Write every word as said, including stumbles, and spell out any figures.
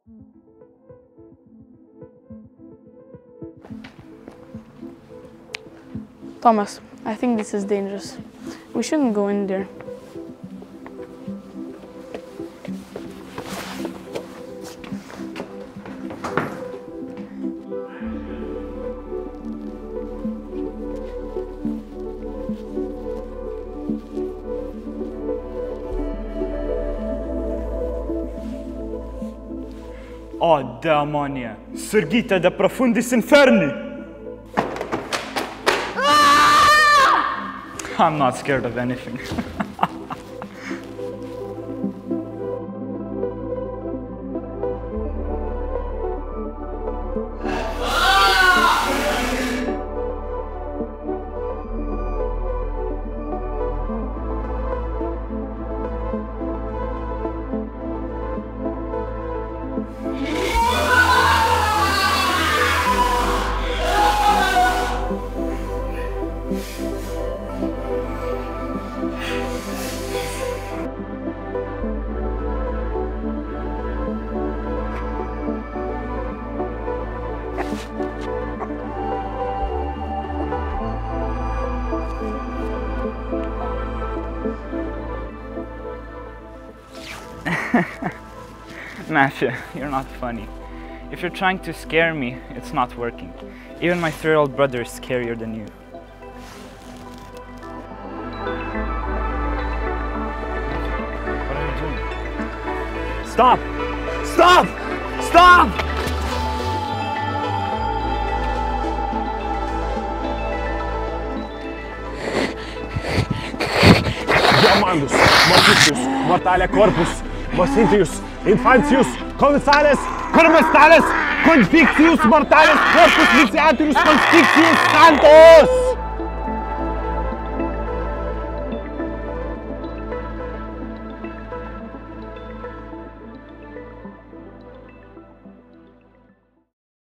Thomas, I think this is dangerous. We shouldn't go in there. Oh, demonia! Surgita de profundis inferni! I'm not scared of anything. Masha, you're not funny. If you're trying to scare me, it's not working. Even my three-year-old brother is scarier than you. What are you doing? Stop! Stop! Stop! Diamandos, Mauritius, Mortalia Corpus, Mossintius, Infantius, Commissaris, Cormestalis, Convictius Mortalis Corpus Viciatius Conspicius Santos!